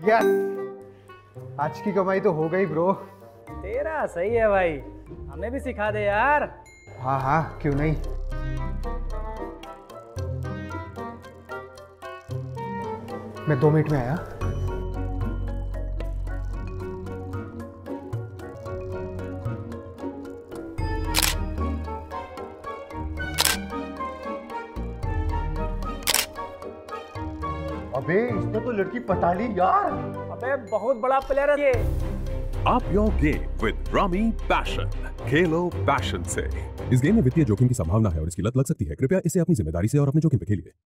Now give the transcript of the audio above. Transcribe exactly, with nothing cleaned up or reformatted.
Yes, आज की कमाई तो हो गई ब्रो। तेरा सही है भाई, हमें भी सिखा दे यार। हाँ हाँ, क्यों नहीं। मैं दो मिनट में आया। अबे इसने तो लड़की पटा ली यार। अबे बहुत बड़ा प्लेयर है ये। Up your game with Rummy Passion. खेलो पैशन से। इस गेम में वित्तीय जोखिम की संभावना है और इसकी लत लग सकती है। कृपया इसे अपनी जिम्मेदारी से और अपने जोखिम पे खेलिए।